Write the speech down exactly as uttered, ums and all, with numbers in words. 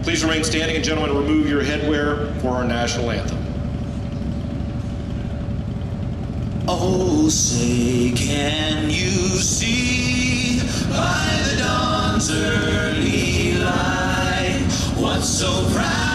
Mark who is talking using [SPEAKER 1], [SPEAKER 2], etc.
[SPEAKER 1] Please remain standing, and gentlemen, remove your headwear for our national anthem.
[SPEAKER 2] Oh, say, can you see by the dawn's early light what's so proud?